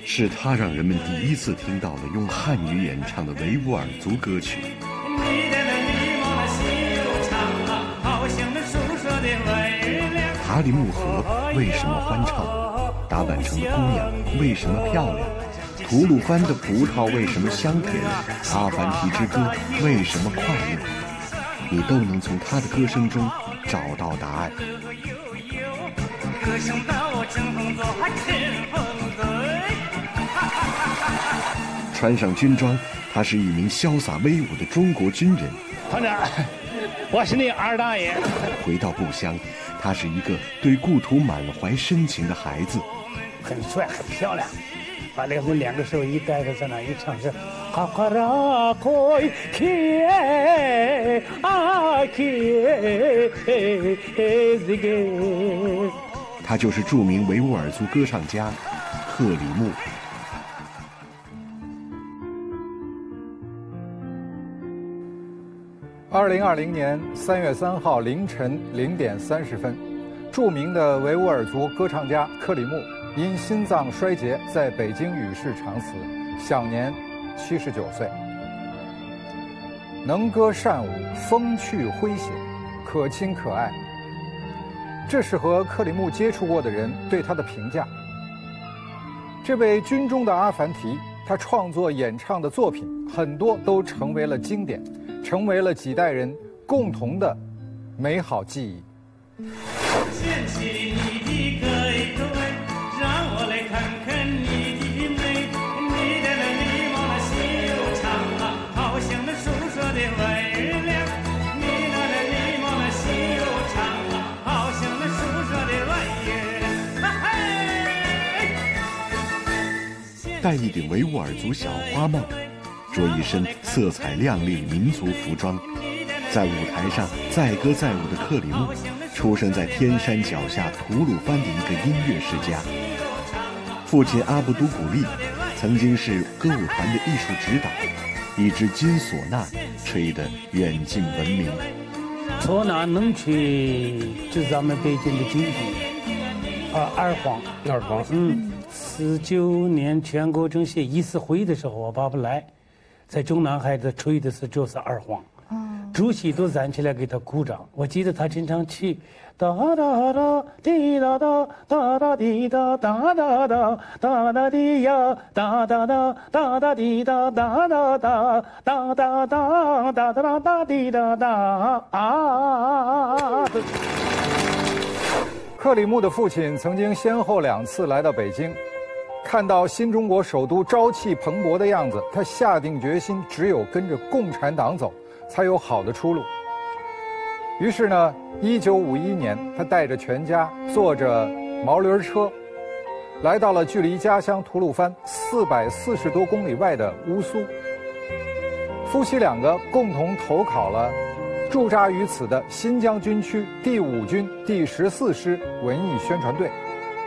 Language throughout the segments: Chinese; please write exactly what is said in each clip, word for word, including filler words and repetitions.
是他让人们第一次听到了用汉语演唱的维吾尔族歌曲。塔里木河为什么欢唱？打扮成的姑娘为什么漂亮？吐鲁番的葡萄为什么香甜？阿凡提之歌为什么快乐？你都能从他的歌声中找到答案。穿上军装，他是一名潇洒威武的中国军人。 团长，我是你二大爷。 回到故乡，他是一个对故土满怀深情的孩子。 很帅，很漂亮。把那个两个手一带着在那一唱是哈哈拉coi che a che zige。 他就是著名维吾尔族歌唱家克里木。 二零二零年三月三号凌晨零点三十分，著名的维吾尔族歌唱家克里木因心脏衰竭在北京与世长辞，享年七十九岁。能歌善舞，风趣诙谐，可亲可爱。这是和克里木接触过的人对他的评价。这位军中的阿凡提，他创作演唱的作品很多都成为了经典，成为了几代人共同的美好记忆。 掀起你的个一个味，让我来看看你的美。你的那礼貌那心又长啊，好像那诉说的微凉。你那那礼貌那心又长啊，好像那诉说的微凉。 戴一顶维吾尔族小花帽，着一身色彩亮丽民族服装，在舞台上载歌载舞的克里木，出生在天山脚下吐鲁番的一个音乐世家。父亲阿布都古力曾经是歌舞团的艺术指导，一支金唢呐吹得远近闻名。 唢呐能吹，就是咱们北京的京剧，啊，二黄。 二黄， 嗯，四九年全国政协议事会的时候，我爸爸来，在中南海的吹的是就是二黄。主席都站起来给他鼓掌。我记得他经常去哒哒哒滴哒哒哒哒滴哒哒哒哒哒哒滴呀哒哒哒哒哒滴哒哒哒哒哒哒哒哒哒哒滴哒哒啊。 克里木的父亲曾经先后两次来到北京，看到新中国首都朝气蓬勃的样子，他下定决心，只有跟着共产党走，才有好的出路。于是呢，一九五一年，他带着全家坐着毛驴车，来到了距离家乡吐鲁番四百四十多公里外的乌苏。夫妻两个共同投考了驻扎于此的新疆军区第五军第十四师文艺宣传队。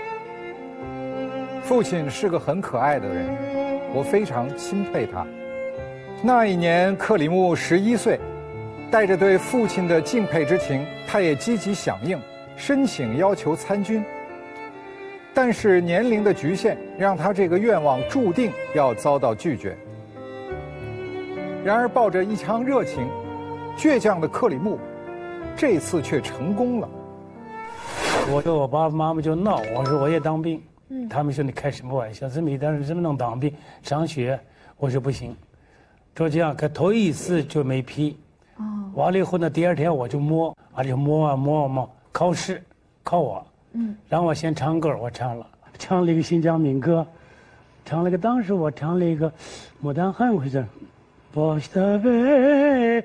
父亲是个很可爱的人，我非常钦佩他。那一年，克里木十一岁，带着对父亲的敬佩之情，他也积极响应，申请要求参军。但是年龄的局限，让他这个愿望注定要遭到拒绝。然而，抱着一腔热情，倔强的克里木，这次却成功了。 我说我爸爸妈妈就闹，我说我也当兵。嗯，他们说你开什么玩笑？这么一代人怎么能当兵？上学？我说不行。就这样，可头一次就没批。哦。完了以后呢，第二天我就摸，啊就摸啊摸啊摸，考试考我。嗯。让我先唱歌，我唱了，唱了一个新疆民歌，唱了个当时我唱了一个牡丹汉回事。Başta ve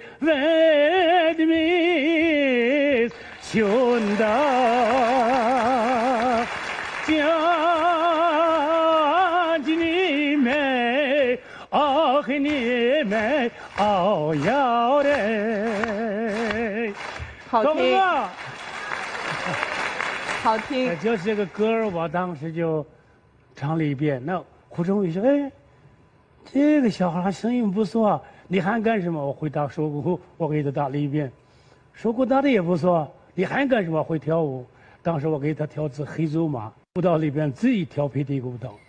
verdiğimiz şunda canime ah nime ah yare 好听，好听。 就是这个歌，我当时就唱了一遍。那胡忠宇说：“哎。”这个小孩声音不错啊，你还干什么？我回答说过，我给他打了一遍，说过打的也不错，你还干什么？会跳舞。当时我给他跳支黑走马，舞蹈里边最调皮的一个舞蹈。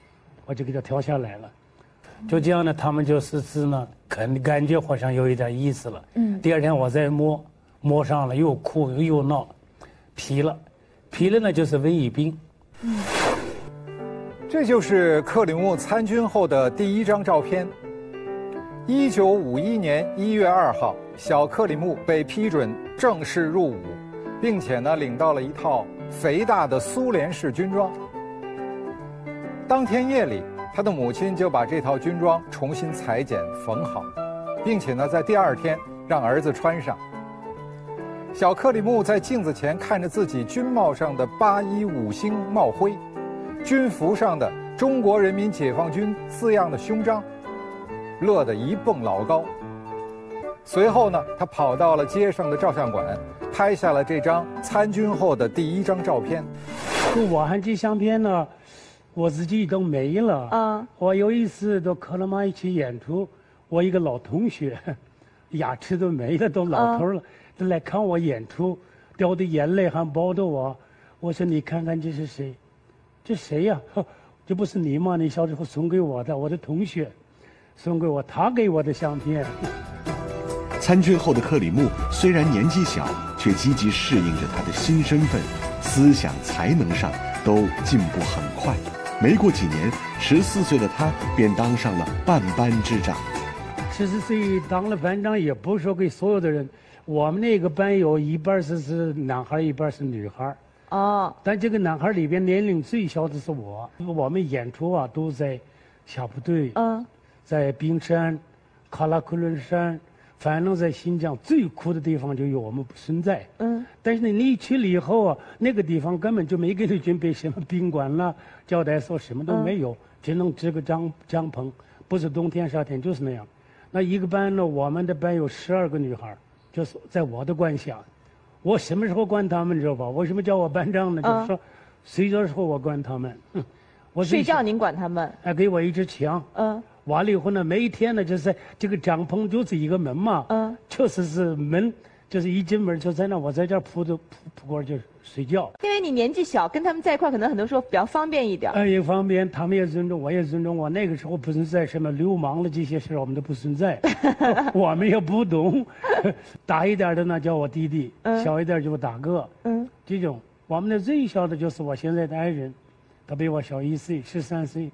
我就给他跳下来了。就这样呢，他们就试试呢，感感觉好像有一点意思了。嗯。第二天我再摸，摸上了又哭又闹，皮了，皮了呢就是瘟疫病。嗯。 这就是克里木参军后的第一张照片。一九五一年一月二号，小克里木被批准正式入伍，并且呢领到了一套肥大的苏联式军装。当天夜里，他的母亲就把这套军装重新裁剪缝好，并且呢在第二天让儿子穿上。小克里木在镜子前看着自己军帽上的八一五星帽徽，军服上的中国人民解放军字样的胸章，乐得一蹦老高。随后呢，他跑到了街上的照相馆，拍下了这张参军后的第一张照片。 我还这相片呢，我自己都没了。嗯，我有一次到克拉玛依去演出，我一个老同学，牙齿都没了，都老头了，都来看我演出，掉的眼泪还抱着我。我说你看看这是谁？这谁呀、啊？这不是你吗？你小时候送给我的，我的同学，送给我，他给我的相片。 参军后的克里木虽然年纪小，却积极适应着他的新身份，思想才能上都进步很快。没过几年，十四岁的他便当上了办班之长。 十四岁当了班长，也不是说给所有的人，我们那个班有一半是是男孩，一半是女孩。哦，但这个男孩里边年龄最小的是我。我们演出啊都在下部队，嗯，在冰山、喀拉昆仑山，反正在新疆最苦的地方就有我们不存在。嗯，但是呢，你去了以后啊，那个地方根本就没给你准备什么宾馆啦、招待所，什么都没有，嗯、只能支个帐帐篷，不是冬天夏天就是那样。那一个班呢，我们的班有十二个女孩，就是在我的管辖。我什么时候管他们知道吧？为什么叫我班长呢？就是说，睡觉的时候我管他们。 我睡觉您管他们？ 哎，给我一支枪。嗯。完了以后呢，每一天呢，就是这个帐篷就是一个门嘛。嗯。确实是门，就是一进门就在那，我在这铺着铺铺过就睡觉。 因为你年纪小，跟他们在一块，可能很多时候比较方便一点。 哎，也方便，他们也尊重我，也尊重我。那个时候不存在什么流氓的这些事，我们都不存在，我们也不懂。大一点的呢叫我弟弟，嗯、小一点就我大哥。嗯，这种我们的最小的就是我现在的爱人，他比我小一岁，十三岁。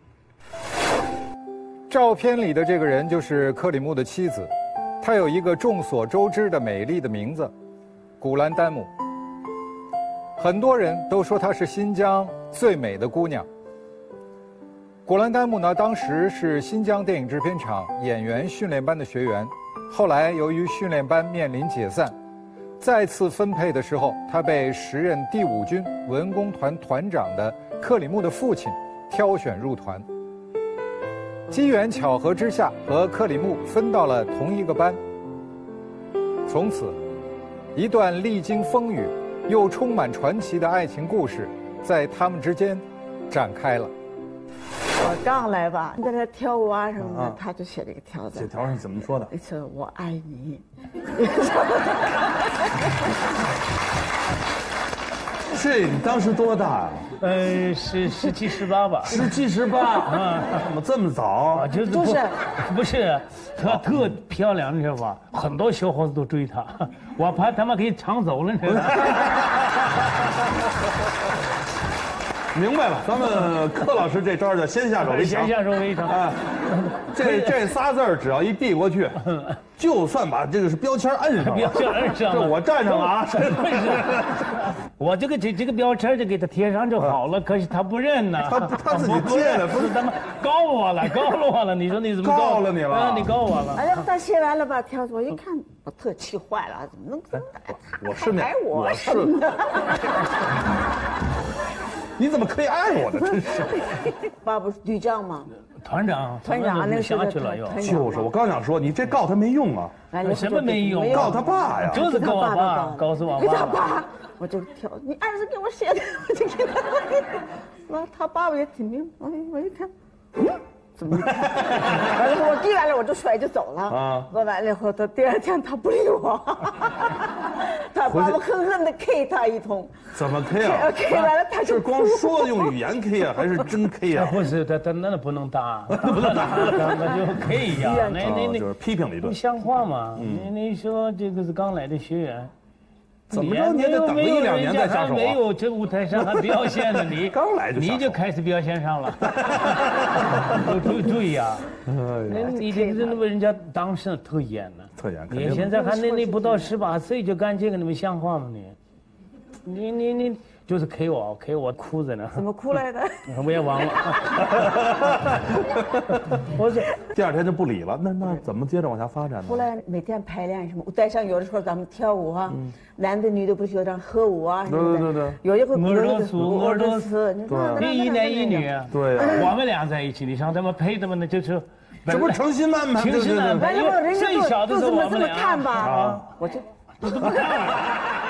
照片里的这个人就是克里木的妻子，她有一个众所周知的美丽的名字——古兰丹姆。很多人都说她是新疆最美的姑娘。古兰丹姆呢，当时是新疆电影制片厂演员训练班的学员，后来由于训练班面临解散，再次分配的时候，她被时任第五军文工团团长的克里木的父亲挑选入团。机缘巧合之下，和克里木分到了同一个班。从此，一段历经风雨又充满传奇的爱情故事，在他们之间展开了。 我刚来吧，在这跳舞啊什么的，啊、他就写这个条子。 这条上怎么说的？ 是我爱你。 这你当时多大啊？ 呃，十十七十八吧。 十七十八啊？怎么这么早？啊、 就是就是不是她特漂亮，你知道吧？很多小伙子都追她，我怕他们给抢走了，你知道吗？ 明白了，咱们柯老师这招叫先下手为强。 先下手为强。哎， 这这仨字儿只要一递过去，就算把这个是标签摁上了。 标签摁上了， 我站上了啊！ 我这个这这个标签就给他贴上就好了，可是他不认呢。 他他自己贴的， 不是他们告我了，告了我了。你说你怎么告了你了？ 你告我了。 哎呀，他写完了吧条子，我一看，我特气坏了，怎么能这么打？ 我是那我我是。你怎么可以爱我呢？真是， 爸不是旅长吗？ 团长， 团长那下去了又。 就是，我刚想说，你这告他没用啊。 什么没用？ 告他爸呀！ 就是告我爸，告诉我爸。 他爸，我就挑，你儿子给我写的，我就给他。我他爸爸也挺明，我我一看，嗯，怎么？完了我递完了，我就摔就走了。啊。我完了以后，他第二天他不理我，他爸爸狠狠地 K 他一通。 怎么 K 啊 ？K 完了他就。 是光说用语言 K 啊，还是真 K 啊？ 不是，他他那不能打，不能打，那就 K 呀。那那那就是批评了一顿。 像话吗？你你说这个是刚来的学员。 怎么着？你也得等个一两年再下手啊！ 没有，这舞台上还表现呢，你刚来就你就开始表现上了，注注意啊！那你这个人家当时特严呢， 特严。 你现在还那你不到十八岁就干这个，那么像话吗你？你你你就是 K 我 K 我哭着呢。 怎么哭来的？ 我也忘了。 我这第二天就不理了，那那怎么接着往下发展呢？ 后来每天排练什么，舞台上有的时候咱们跳舞啊，男的女的不是有点合舞啊什么的。 对对对。 有一回俄罗斯俄罗斯， 对， 一男一女。 对呀。 我们俩在一起，你想他们配的吗？那就是。 这不是诚心安排？ 诚心安排。因为最小的时候我们俩。 看吧，啊，我就我都不看。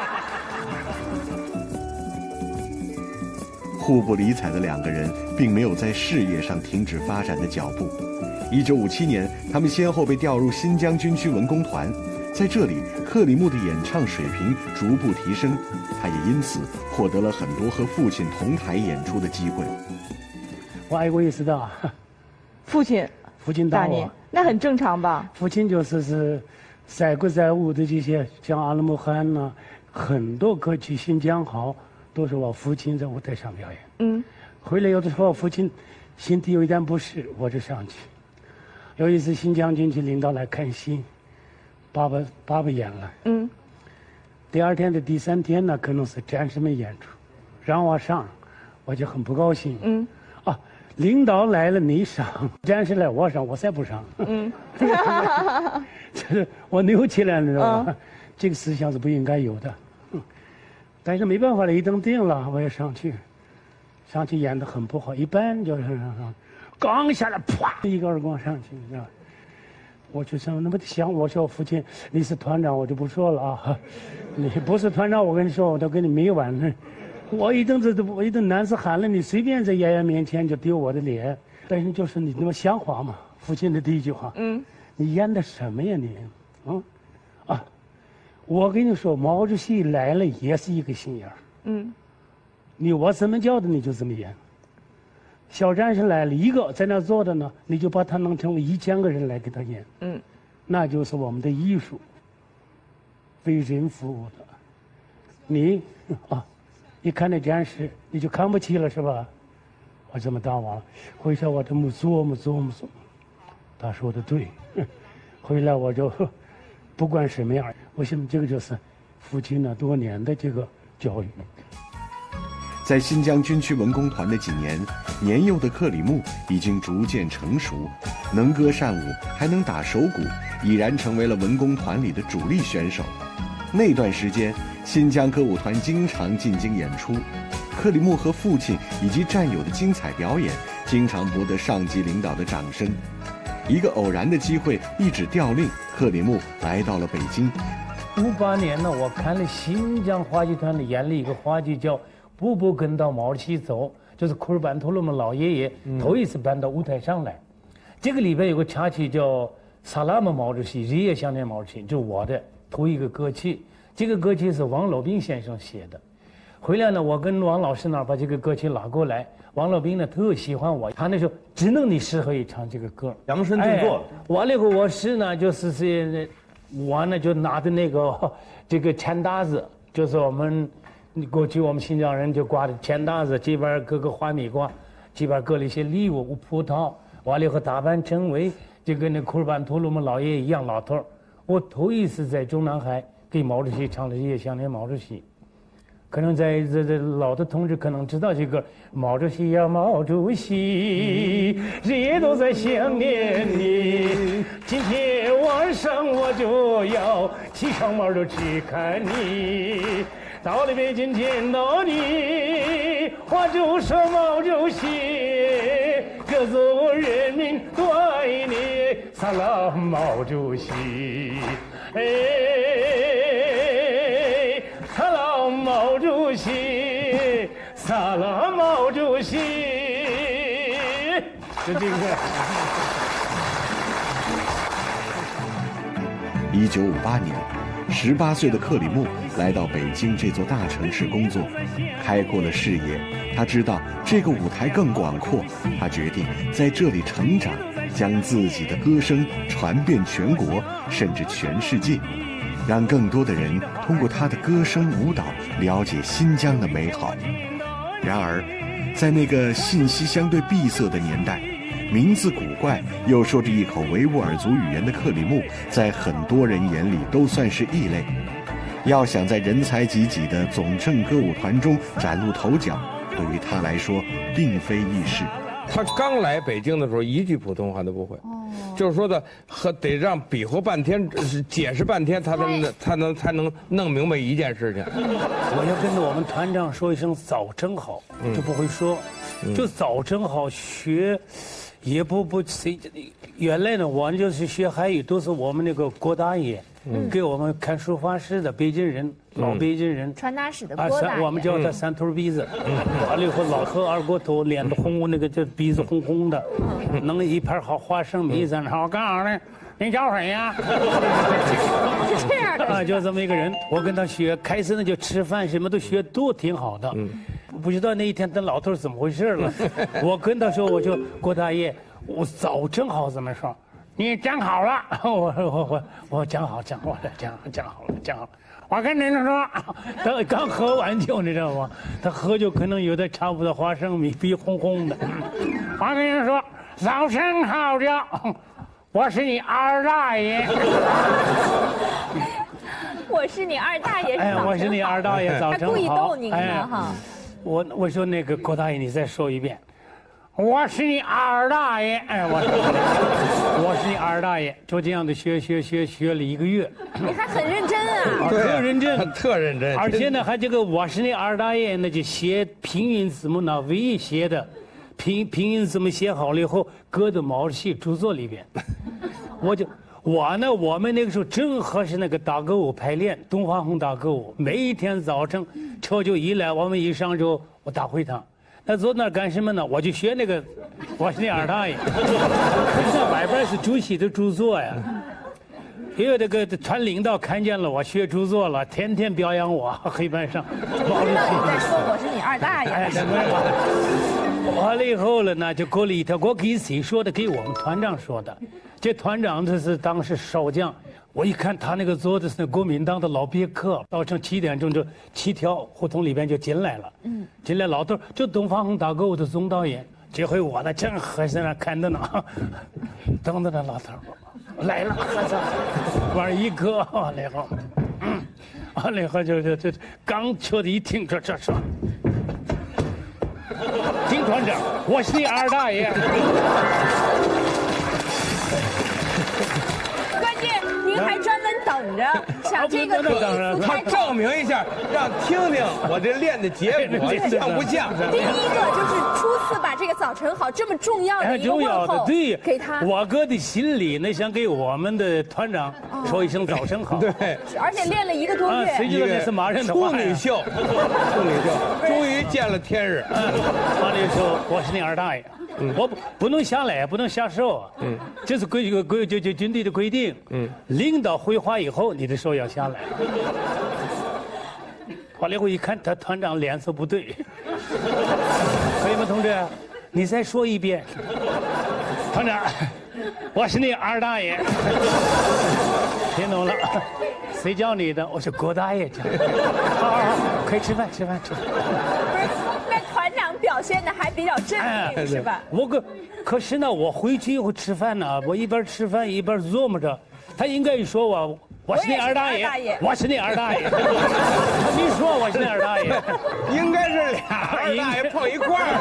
互不理睬的两个人，并没有在事业上停止发展的脚步。一九五七年，他们先后被调入新疆军区文工团，在这里，克里木的演唱水平逐步提升，他也因此获得了很多和父亲同台演出的机会。 我挨过一次的， 父亲， 父亲打我， 那很正常吧？ 父亲就是是载歌载舞的这些，像阿拉木汗呐，很多歌曲《新疆好》。都是我父亲在舞台上表演。嗯，回来有的时候父亲身体有一点不适，我就上去。有一次新疆军区领导来看戏，爸爸爸爸演了。嗯。第二天的第三天呢，可能是战士们演出，让我上，我就很不高兴。嗯。啊，领导来了你上，战士来我上，我才不上。嗯。就是我扭起来了，知道吧？这个思想是不应该有的。但是没办法了，一等定了，我也上去，上去演得很不好，一般就是，刚下来，啪一个耳光上去，你知道？我就想那么想，我说父亲，你是团长，我就不说了啊，你不是团长，我跟你说，我都跟你没完了。我一等这我一等男子汉了，你随便在演员面前就丢我的脸，但是就是你那么像话嘛？父亲的第一句话，嗯，你演的什么呀你？嗯，啊。我跟你说，毛主席来了也是一个心眼儿。嗯，你我怎么叫的你就怎么演。小战士来了一个在那坐着呢，你就把他弄成为一千个人来给他演。嗯，那就是我们的艺术，为人服务的。你啊，一看那战士你就看不起了是吧？我这么大王，回去我这么琢磨琢磨琢磨，他说的对，回来我就。不管什么样，我想这个就是父亲那多年的这个教育。 在新疆军区文工团的几年，年幼的克里木已经逐渐成熟，能歌善舞，还能打手鼓，已然成为了文工团里的主力选手。那段时间，新疆歌舞团经常进京演出，克里木和父亲以及战友的精彩表演，经常博得上级领导的掌声。一个偶然的机会，一纸调令，克里木来到了北京。 五八年呢，我看了新疆话剧团里演了一个话剧叫《步步跟到毛主席走》，就是库尔班图鲁姆老爷爷头一次搬到舞台上来。嗯、这个里边有个插曲叫《萨拉姆毛主席》，日夜想念毛主席，就是我的头一个歌曲。这个歌曲是王老兵先生写的。回来呢，我跟王老师那儿把这个歌曲拿过来。王老兵呢特喜欢我，他那时候只能你适合于唱这个歌， 量身定做。 哎、完了以后，我是呢就是是，我呢就拿着那个这个钱搭子，就是我们过去我们新疆人就挂的钱搭子，这边搁个花蜜瓜，这边搁了一些礼物葡萄，完了以后打扮成为就跟那库尔班图鲁姆老爷爷一样老头。我头一次在中南海给毛主席唱的《日夜想念毛主席》。可能在这这老的同志可能知道这个毛主席呀，毛主席，日夜都在想念你。今天晚上我就要骑上毛主去看你。到了北京见到你，我就说毛主席，各族人民都爱你，萨拉姆毛主席，哎。萨拉姆毛主席，萨拉姆毛主席，就这个。 一九五八年， 十八岁的克里木来到北京这座大城市工作，开阔了视野。他知道这个舞台更广阔，他决定在这里成长，将自己的歌声传遍全国，甚至全世界，让更多的人通过他的歌声舞蹈了解新疆的美好。然而，在那个信息相对闭塞的年代，名字古怪又说着一口维吾尔族语言的克里木，在很多人眼里都算是异类。要想在人才济济的总政歌舞团中崭露头角，对于他来说并非易事。 他刚来北京的时候，一句普通话都不会，就是说的和得让比划半天，解释半天，他才能他能才能弄明白一件事情。 我要跟着我们团长说一声早晨好，就不会说，就早晨好学。也不不谁，原来呢，我就是学汉语，都是我们那个郭大爷，嗯、给我们看书法史的北京人，嗯、老北京人， 传达室的郭大爷， 啊、我们叫他三头鼻子，完了以后老和二锅头，脸都红，那个就鼻子红红的，嗯、弄一盘好花生米在那，我告诉你，你叫谁呀？ 是这样的啊， 就这么一个人，我跟他学，开始呢就吃饭什么都学都挺好的。嗯不知道那一天那老头怎么回事了，我跟他说，我就郭大爷，我早正好怎么说，你讲好了，我我我我讲好讲好了，讲讲好了讲好了，我跟您说，他刚喝完酒，你知道吗？他喝酒可能有点差不多花生米，鼻红红的。我跟您说，早晨好叫，我是你二大爷。 我是你二大爷， 哎，我是你二大爷，早晨好。 他故意逗您呢哈。 我我说那个郭大爷，你再说一遍，我是你二大爷，哎，我我是你二大爷，就这样的学学学学了一个月。 你还很认真啊？ 特认真， 他特认真。 而且呢，还这个我是你二大爷，那就写拼音字母呢，唯一写的，拼拼音字母写好了以后，搁到毛主席著作里边，我就。我呢，我们那个时候正合适那个大歌舞排练，东方红大歌舞，每一天早晨车就一来，我们一上就我大会堂，那坐那干什么呢？我就学那个，我是那二大爷，可是外边是主席的著作呀，因为这个团领导看见了我学著作了，天天表扬我黑板上。 我知道你在说我是你二大爷。 哎，完了以后了呢，就过了一天，我给谁说的？给我们团长说的。这团长这是当时少将，我一看他那个桌子是那国民党的老别克，早晨七点钟就七条胡同里边就进来了。嗯，进来老头就东方红大歌舞的总导演，这回我呢正合适那看着呢，等着呢老头来了，往一搁，完了以后，嗯，完了以后就就就刚确的一听这这说，丁团长，我是你二大爷。 关键您还专门等着，想这个他证明一下，让听听我这练的结果像不像？ 第一个就是初次把这个早晨好这么重要的一个问候给他， 我哥的心里那想给我们的团长说一声早晨好。 对， 而且练了一个多月， 谁知道那是马人的话？ 处女秀，处女秀，终于见了天日。 完了以后，我是你二大爷。嗯、我不不能下来，不能下手。嗯，这是规规规就就军队的规定。嗯，领导回话以后，你的手要下来。完了以后一看，他团长脸色不对。可以吗，同志？你再说一遍。团长，我是你二大爷。听懂了？谁叫你的？我是郭大爷叫。好好好，可以吃饭，吃饭，吃饭。 表现的还比较镇定，是吧？ 我可可是呢，我回去以后吃饭呢，我一边吃饭一边琢磨着，他应该说我我是你二大爷，我是你二大爷，他没说我是你二大爷， 应该是俩二大爷碰一块儿，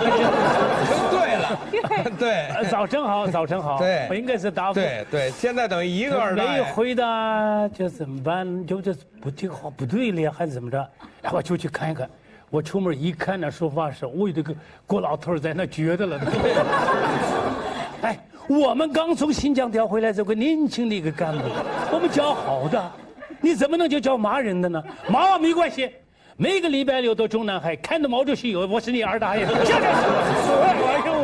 就对了，对， 早晨好，早晨好， 对， 我应该是答复， 对对，现在等于一个二大爷， 没回答就怎么办？就这不这个话不对了，还是怎么着？然后我就去看一看。我出门一看那说法是，我这个郭老头在那撅着了。哎，我们刚从新疆调回来这个年轻的一个干部，我们教好的，你怎么能就教骂人的呢？骂没关系，每个礼拜六到中南海看到毛主席有，我是你二大爷。下来，哎呦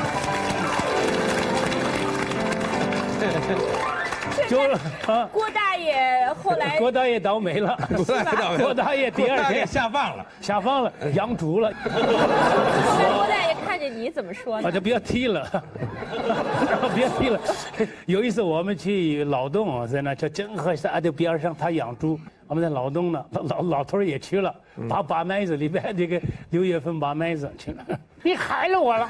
我。 就啊，郭大爷后来郭大爷倒霉了， 郭大爷倒霉了， 郭大爷第二天下放了， 下放了，养猪了。 后来郭大爷看着你怎么说呢？ 我就不要踢了，别踢了。有一次我们去劳动，在那就正和沙的边上，他养猪，我们在劳动呢，老老头也去了，拔拔麦子里边这个六月份拔麦子去了，你害了我了。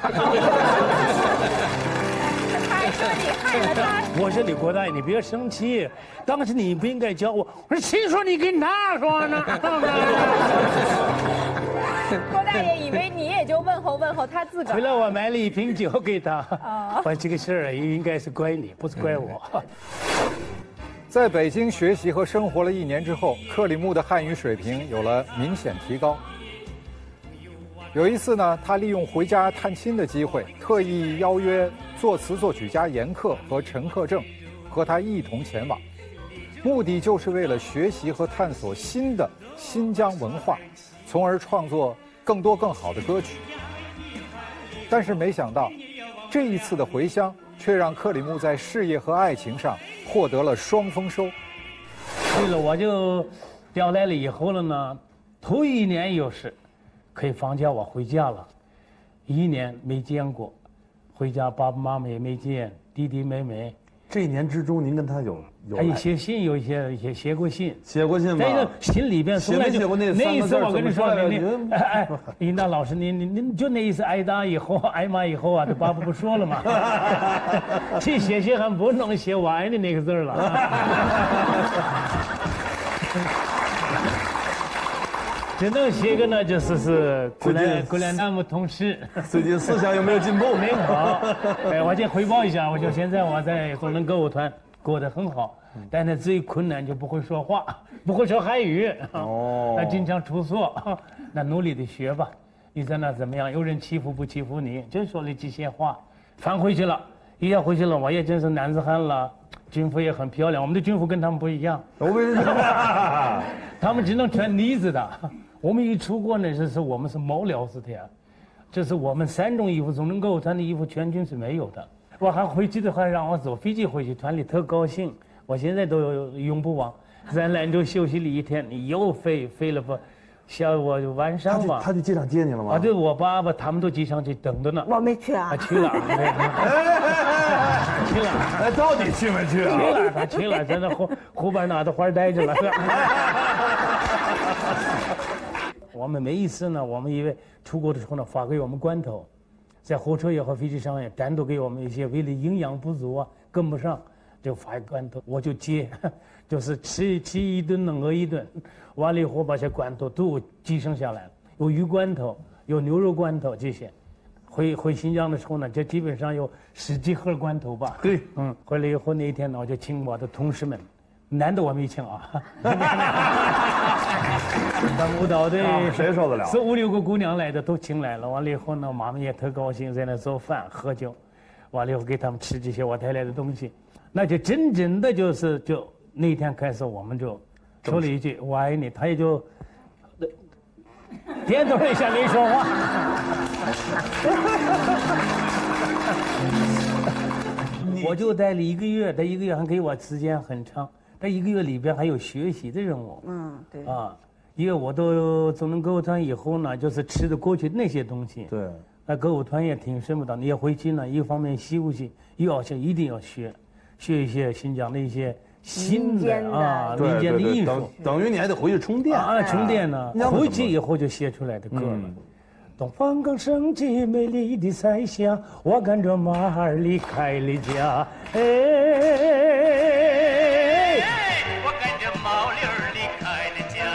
他还说你害了他。 我说你郭大爷，你别生气，当时你不应该教我。我说谁说你跟他说呢？ 郭大爷以为你也就问候问候他自个儿。 回来我买了一瓶酒给他。哦，我这个事儿应该是怪你，不是怪我。 在北京学习和生活了一年之后，克里木的汉语水平有了明显提高。有一次呢，他利用回家探亲的机会，特意邀约作词作曲家严克和陈克正，和他一同前往，目的就是为了学习和探索新的新疆文化，从而创作更多更好的歌曲。但是没想到，这一次的回乡却让克里木在事业和爱情上获得了双丰收。 对了，我就调来了以后了呢，头一年又是可以放假，我回家了，一年没见过，回家爸爸妈妈也没见，弟弟妹妹。 这一年之中，您跟他有有还有写信，有一些也写过信， 写过信吗？ 在那信里边从来就写过那那一次，我跟你说， 你你哎哎，尹达老师，你你你就那一次挨打以后，挨骂以后啊，这爸爸不说了吗？这写信还不能写我爱你那个字了。只能写个呢，就是是古兰古兰纳木同事。 最近思想有没有进步？ 没有。哎，我先汇报一下，我就现在我在中能歌舞团过得很好，但是最困难就不会说话，不会说汉语。哦。那经常出错，那努力的学吧。你在那怎么样？有人欺负不欺负你？就说了这些话，返回去了。一下回去了，我也真是男子汉了。军服也很漂亮，我们的军服跟他们不一样。他们只能穿呢子的。我们一出国呢，这是我们是毛料子的呀，这是我们三种衣服，中能歌舞团的衣服全军是没有的。我还回去的话让我坐飞机回去，团里特高兴。我现在都永不忘，在兰州休息了一天，你又飞飞了不？下我晚上吧。 他去机场接你了吗？ 啊，对，我爸爸他们都机场去等着呢。 我没去啊。 他去了。去了。 哎，到底去没去啊？ 去了，他去了，在那后后边拿着花待着了。我们每一次呢，我们因为出国的时候呢，发给我们罐头，在火车也和飞机上也单独给我们一些，为了营养不足啊，跟不上，就发一罐头，我就接，就是吃吃一顿能饿一顿，完了以后把这罐头都寄生下来了，有鱼罐头，有牛肉罐头这些。回回新疆的时候呢，这基本上有十几盒罐头吧。 对， 嗯，回来以后那一天呢，我就请我的同事们。男的我没请啊，咱们舞蹈队谁受得了？ 四五六个姑娘来的都请来了，完了以后呢，妈妈也特高兴，在那做饭喝酒，完了以后给他们吃这些我带来的东西，那就真正的就是就那天开始我们就说了一句我爱你，他也就点头一下没说话。我就待了一个月，这一个月还给我时间很长，这一个月里边还有学习的任务。 嗯，对。 啊，因为我都中能歌舞团以后呢，就是吃的过去那些东西。 对。 那歌舞团也挺什么的，你也回去呢，一方面休息，又要学，一定要学，学一些新疆的一些新的啊民间的艺术。 等于你还得回去充电啊，充电呢。回去以后就写出来的歌了。东方刚升起美丽的彩霞，我赶着马儿离开了家。哎， 我赶着毛驴儿离开了家。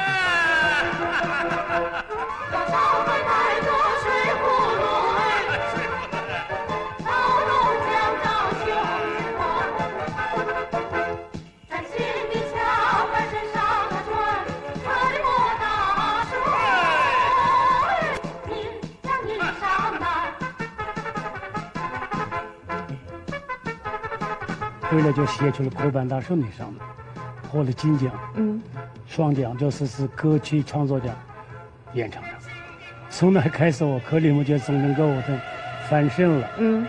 把烧饭带着水葫芦哎，烧肉酱照绣花，崭新的小板身上的船，开过大水。 回来就写出了国办大胜那上面，获了金奖，嗯，双奖，就是是歌曲创作奖、演唱奖。从那开始，我克里木就中能歌舞团翻身了，嗯。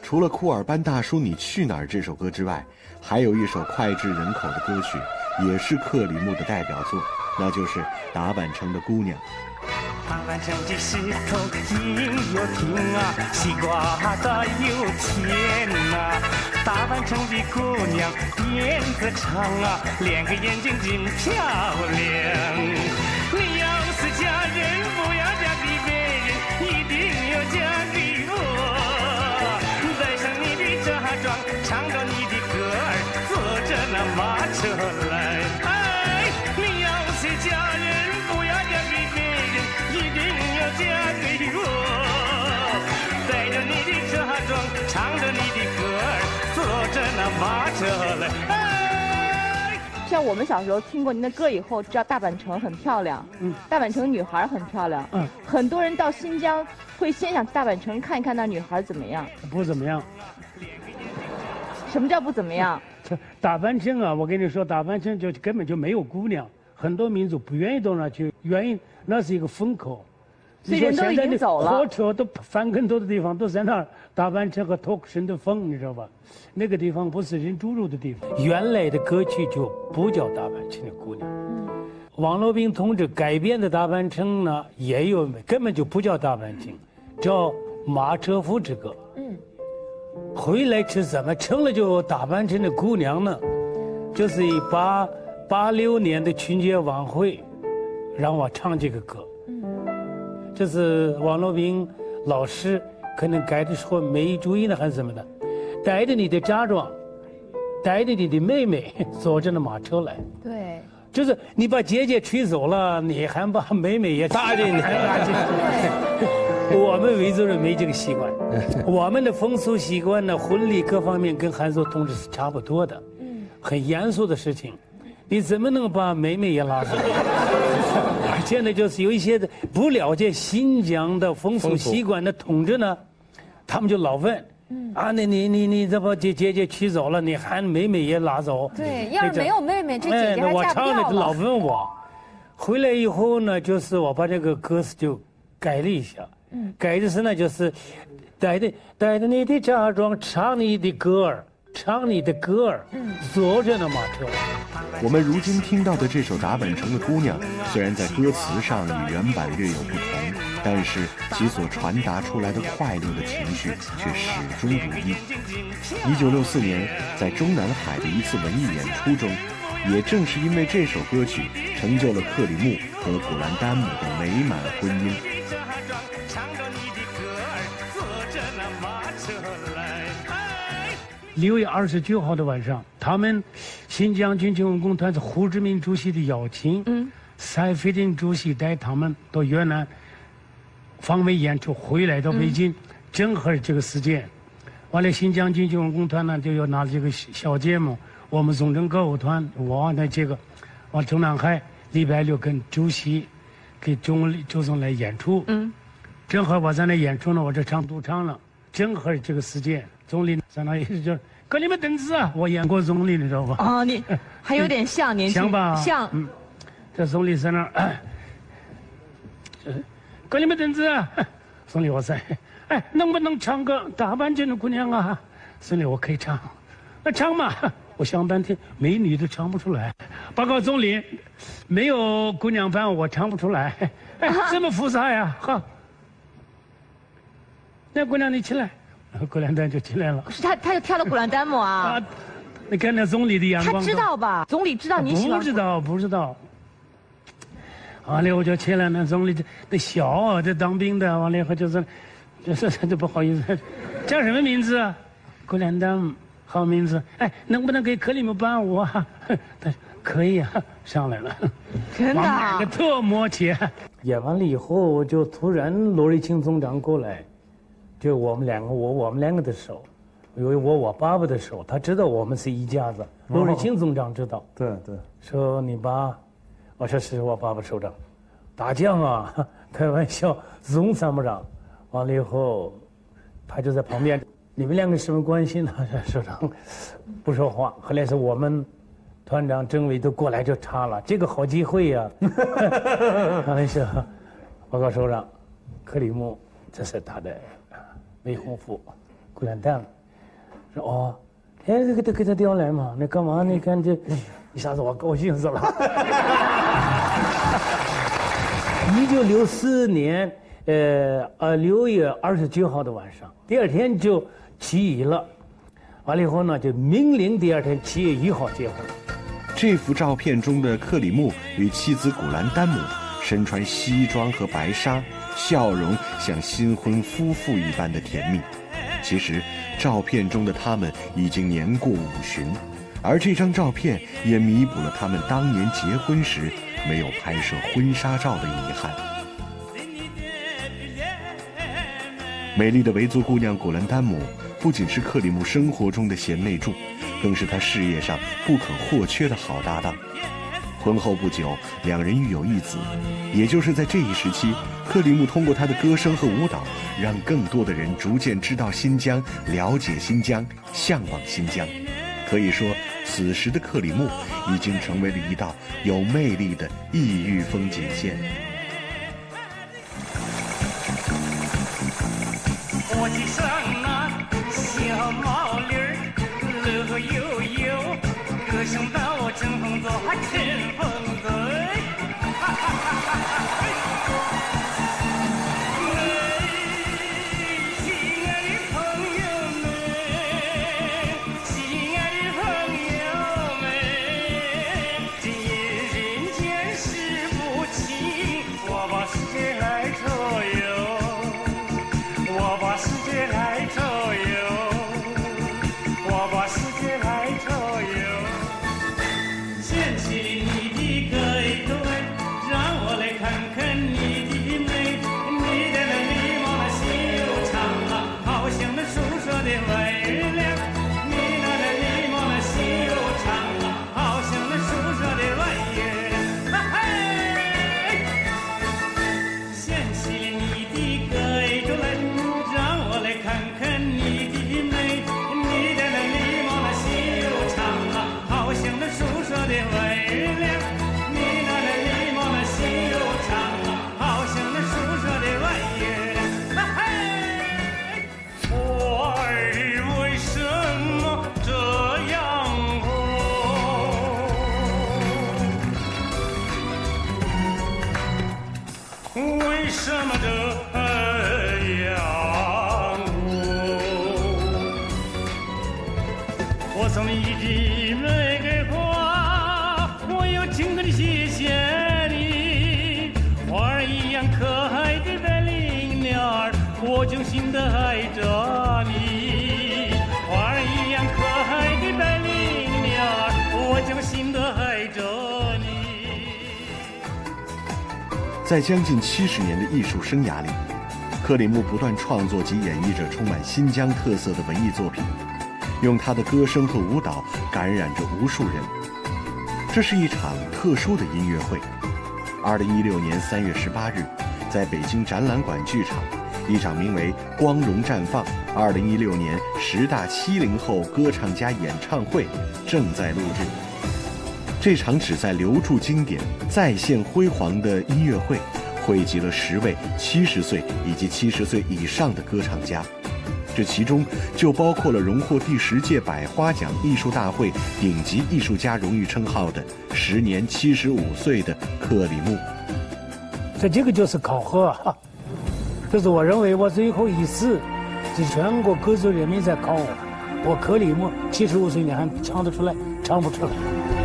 除了库尔班大叔你去哪儿这首歌之外，还有一首脍炙人口的歌曲，也是克里木的代表作，那就是达坂城的姑娘。 达坂城的石头硬又挺啊，西瓜的又甜啊。达坂城的姑娘辫子长啊，两个眼睛真漂亮。你要是嫁人，不要嫁给别人，一定要嫁给我。带上你的嫁妆，唱着你的歌儿，坐着那马车来。哎，你要是嫁人，不要嫁给别人，一定要嫁给我。带着你的嫁妆，唱着你的歌儿，坐着那马车来。哎， 像我们小时候听过您的歌以后，知道大阪城很漂亮，嗯，大阪城女孩很漂亮，嗯，很多人到新疆会先想大阪城看一看那女孩怎么样。 不怎么样。 什么叫不怎么样？ 大阪城啊，我跟你说，大阪城就根本就没有姑娘，很多民族不愿意到那去，原因那是一个风口。 所以人都已经走了。 火车都翻跟头的地方都在那儿，大阪城和托克森的风，你知道吧？那个地方不是人住住的地方。原来的歌曲就不叫大阪城的姑娘。嗯。王洛宾同志改编的大阪城呢，也有根本就不叫大阪城，叫马车夫之歌。嗯。回来是怎么成了就大阪城的姑娘呢？就是一八八六年的春节晚会，让我唱这个歌。这是王洛宾老师可能改的时候没注意呢，还是怎么的？带着你的嫁妆，带着你的妹妹坐着那马车来。 对， 就是你把姐姐娶走了，你还把妹妹也搭进来。我们维族人没这个习惯，我们的风俗习惯呢，婚礼各方面跟汉族同志是差不多的，很严肃的事情，你怎么能把妹妹也拉进来？现在就是有一些不了解新疆的风俗习惯的同志呢，他们就老问，嗯、啊，那你你你这把姐姐姐娶走了，你还妹妹也拉走？ 对，要是没有妹妹，这姐姐还嫁不掉了。 我唱的老问我，回来以后呢，就是我把这个歌词就改了一下，嗯、改的是呢，就是带着带着你的嫁妆，唱你的歌儿。唱你的歌儿，坐着呢马车。 我们如今听到的这首达坂城的姑娘，虽然在歌词上与原版略有不同，但是其所传达出来的快乐的情绪却始终如一。一九六四年，在中南海的一次文艺演出中，也正是因为这首歌曲，成就了克里木和古兰丹姆的美满婚姻。 六月二十九号的晚上，他们新疆军情文工团是胡志明主席的邀请，嗯，赛飞丁主席带他们到越南访问演出，回来到北京，嗯、正好这个时间，完了新疆军情文工团呢就要拿这个小节目，我们中正歌舞团，我那这个，往中南海礼拜六跟主席给周周总来演出，嗯，正好我在那演出呢，我这唱独唱了，正好这个时间。总理在那一直叫“格里木登子啊”，我演过总理，你知道吧？ 哦，你还有点像年轻， 像吧？ 像。 嗯，这总理在那儿，哎，格里木登子啊，总理我在，哎，能不能唱个大阪城的姑娘啊？总理我可以唱，那唱嘛。我想半天，美女都唱不出来。报告总理，没有姑娘伴我唱不出来。哎，这么复杂呀？好，那姑娘你起来。古兰丹就进来了， 是他，他就跳了古兰丹姆啊！啊， 你看那总理的眼光， 他知道吧？总理知道你喜欢， 不知道，不知道。完了我就起来，那总理这那小啊，这当兵的，完了以后就是，就是这不好意思，叫什么名字啊？古兰丹，好名字。哎，能不能给克里木伴舞啊？他可以啊，上来了。 真的啊？ 特默契。演完了以后，就突然罗瑞卿总长过来。就我们两个，我我们两个的手，因为我我爸爸的手，他知道我们是一家子。罗瑞卿总长知道， 对对， 说你爸，我说是我爸爸首长，大将啊，开玩笑，总参谋长。完了以后，他就在旁边，你们两个什么关系呢？首长不说话。后来是我们团长、政委都过来就插了，这个好机会呀、啊。后来说，报告首长，克里木，这是他的未婚夫，古兰丹。 说哦，哎，给他给他调来嘛，那干嘛？你看这，一下子我高兴死了。一九六四年，呃呃六月二十九号的晚上，第二天就起义了，完了以后呢，就命令第二天七月一号结婚。 这幅照片中的克里木与妻子古兰丹姆身穿西装和白纱，笑容像新婚夫妇一般的甜蜜。其实，照片中的他们已经年过五旬，而这张照片也弥补了他们当年结婚时没有拍摄婚纱照的遗憾。美丽的维族姑娘古兰丹姆不仅是克里木生活中的贤内助，更是他事业上不可或缺的好搭档。婚后不久，两人育有一子，也就是在这一时期，克里木通过他的歌声和舞蹈，让更多的人逐渐知道新疆，了解新疆，向往新疆。可以说，此时的克里木已经成为了一道有魅力的异域风景线。 我骑上那小毛驴儿，乐悠悠，歌声到我乘风坐乘风醉。哈哈哈哈哈！亲爱的朋友们，亲爱的朋友们，今夜人间事不清，我把世界来周游。我把世界来周游，我把世界来周游。掀起你的歌一对，让我来看看你的美。你的那礼貌那心又长啊，好像那诉说的温凉。你那的礼貌那心又长啊，好像那诉说的温月亮。嘿，掀起你的歌一对。让我来看看你的美，你的那礼貌那心又长啊，好像那诉说的温凉。你那那礼貌那心又长啊，好像那诉说的温月亮。嘿，花儿为什么这样红？为什么这我送你的玫瑰花，我要亲口的谢谢你。花儿一样可爱的白灵鸟儿，我就心的爱着你。花儿一样可爱的白灵鸟儿，我就心的爱着你。 在将近七十年的艺术生涯里，克里木不断创作及演绎着充满新疆特色的文艺作品，用他的歌声和舞蹈感染着无数人。这是一场特殊的音乐会。二零一六年三月十八日，在北京展览馆剧场，一场名为《光荣绽放》二零一六年十大七零后歌唱家演唱会正在录制。这场旨在留住经典、再现辉煌的音乐会，汇集了十位七十岁以及七十岁以上的歌唱家。这其中就包括了荣获第十届百花奖艺术大会顶级艺术家荣誉称号的时年七十五岁的克里木。 这这个就是考核啊，就是我认为我最后一次，是全国各族人民在考我，我克里木七十五岁你还唱得出来，唱不出来。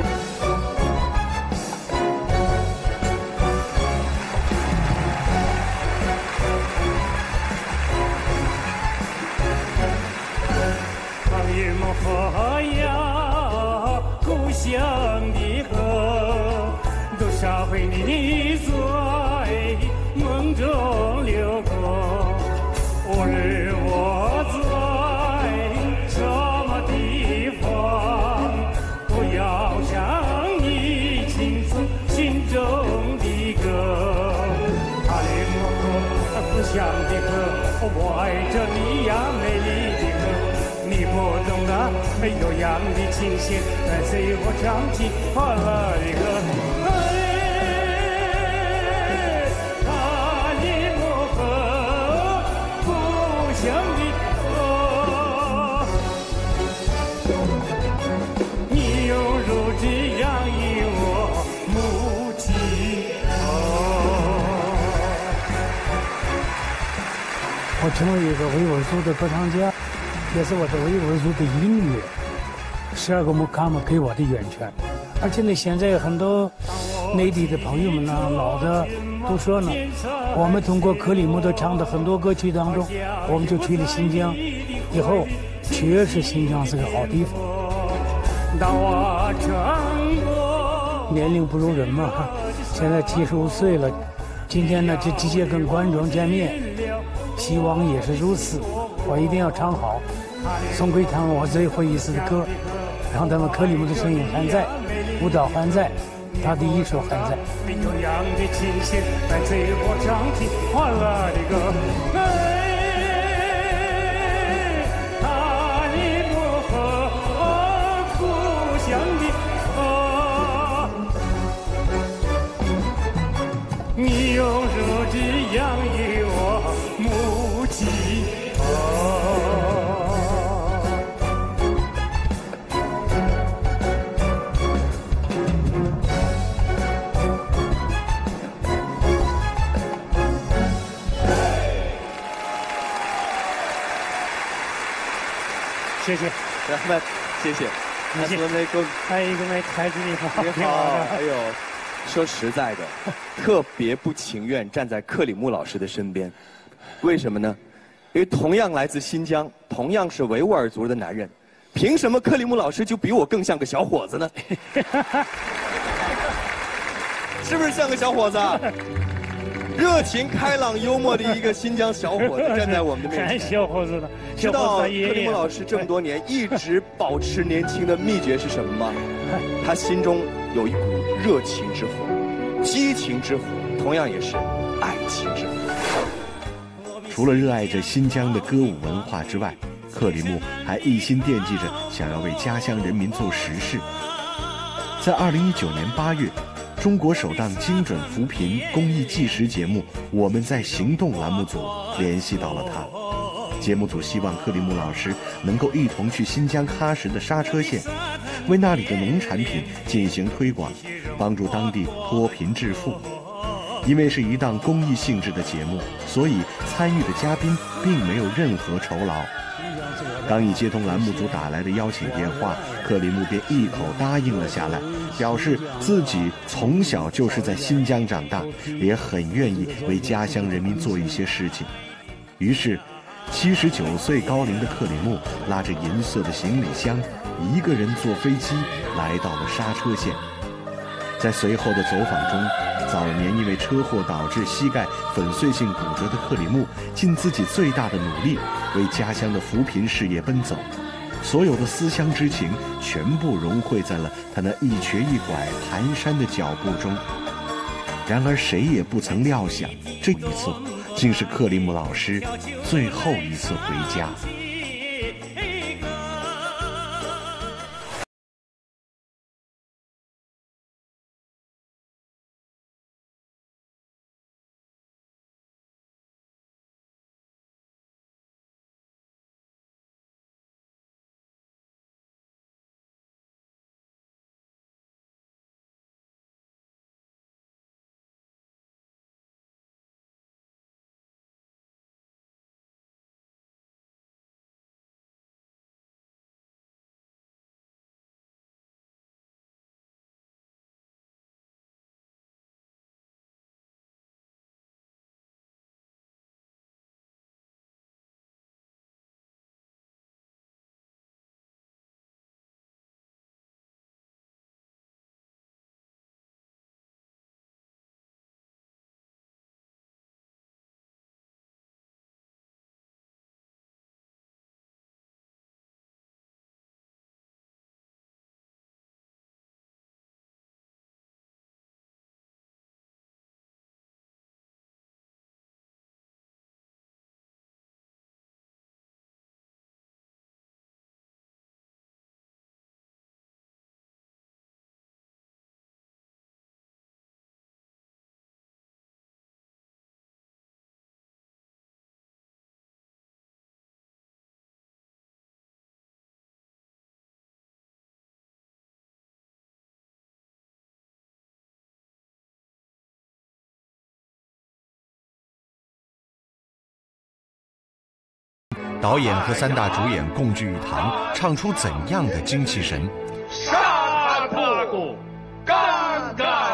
河呀，故乡的河，都烧毁你在梦中流过。无论我在什么地方，我要向你倾诉心中的歌。阿里木河，故乡的河，我爱着你呀，美丽的河。你不懂得悠扬的琴弦，伴随我唱起快乐的歌。哎，阿里木河，故乡的河。 我成为一个维吾尔族的歌唱家，也是我的维吾尔族的音乐。十二个木卡姆给我的源泉，而且呢，现在很多内地的朋友们呢，老的都说呢，我们通过克里木的唱的很多歌曲当中，我们就去了新疆，以后确实新疆是个好地方。年龄不如人嘛，现在七十五岁了，今天呢就直接跟观众见面，希望也是如此。我一定要唱好，送给他们我最后一次的歌，让他们克里木的声音还在，舞蹈还在，他的艺术还在。 这样的琴弦在嘴巴上听换了的歌，哎，塔里木河故乡的河，你用热的养育我母亲河。谢谢， 咱们谢谢。 谢谢。 那个， 哎，各位孩子你好， 你好。哎呦，说实在的，特别不情愿站在克里木老师的身边，为什么呢？因为同样来自新疆，同样是维吾尔族的男人，凭什么克里木老师就比我更像个小伙子呢？是不是像个小伙子？热情、开朗、幽默的一个新疆小伙子站在我们的面前。 小伙子呢？ 知道克里木老师这么多年一直保持年轻的秘诀是什么吗？他心中有一股热情之火、激情之火，同样也是爱情之火。 除了热爱着新疆的歌舞文化之外，克里木还一心惦记着想要为家乡人民做实事。在二零一九年八月，中国首档精准扶贫公益纪实节目《我们在行动》栏目组联系到了他。节目组希望克里木老师能够一同去新疆喀什的刹车县，为那里的农产品进行推广，帮助当地脱贫致富。因为是一档公益性质的节目，所以参与的嘉宾并没有任何酬劳。刚一接通栏目组打来的邀请电话，克里木便一口答应了下来，表示自己从小就是在新疆长大，也很愿意为家乡人民做一些事情。于是七十九岁高龄的克里木拉着银色的行李箱，一个人坐飞机来到了刹车县。在随后的走访中，早年因为车祸导致膝盖粉碎性骨折的克里木尽自己最大的努力为家乡的扶贫事业奔走，所有的思乡之情全部融汇在了他那一瘸一拐蹒跚的脚步中。然而谁也不曾料想，这一次竟是克里木老师最后一次回家。 导演和三大主演共聚一堂，唱出怎样的精气神？ 杀过，杠杆。